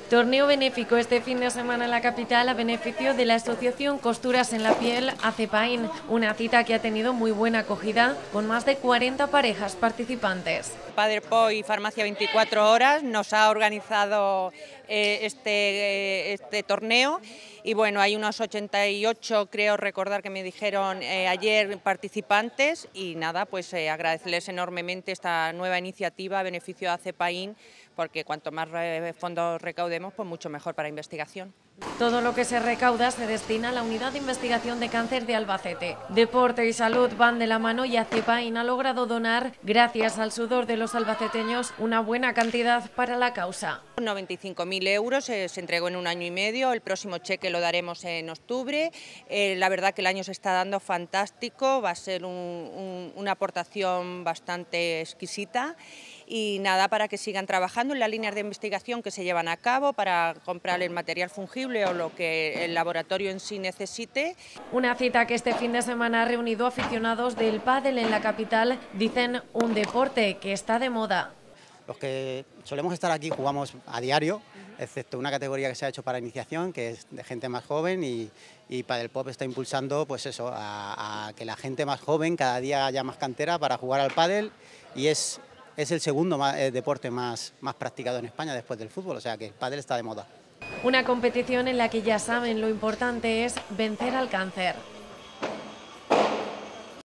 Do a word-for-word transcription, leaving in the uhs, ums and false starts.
Torneo benéfico este fin de semana en la capital a beneficio de la asociación Costuras en la Piel Acepain, una cita que ha tenido muy buena acogida con más de cuarenta parejas participantes. Padel Po y Farmacia veinticuatro horas nos ha organizado eh, este, eh, este torneo y bueno, hay unos ochenta y ocho, creo recordar que me dijeron eh, ayer, participantes, y nada, pues eh, agradecerles enormemente esta nueva iniciativa a beneficio de Acepain, porque cuanto más fondos recaudemos, pues mucho mejor para investigación. Todo lo que se recauda se destina a la Unidad de Investigación de Cáncer de Albacete. Deporte y salud van de la mano y Acepain ha logrado donar, gracias al sudor de los albaceteños, una buena cantidad para la causa. noventa y cinco mil euros eh, se entregó en un año y medio, el próximo cheque lo daremos en octubre. Eh, la verdad que el año se está dando fantástico, va a ser un, un, una aportación bastante exquisita. Y nada, para que sigan trabajando en las líneas de investigación que se llevan a cabo, para comprar el material fungible o lo que el laboratorio en sí necesite. Una cita que este fin de semana ha reunido aficionados del pádel en la capital, dicen un deporte que está de moda. Los que solemos estar aquí jugamos a diario, excepto una categoría que se ha hecho para iniciación, que es de gente más joven, y, y Padel Pop está impulsando pues eso, a, a que la gente más joven cada día haya más cantera para jugar al pádel, y es Es el segundo más, eh, deporte más, más practicado en España después del fútbol, o sea que el pádel está de moda. Una competición en la que ya saben lo importante es vencer al cáncer.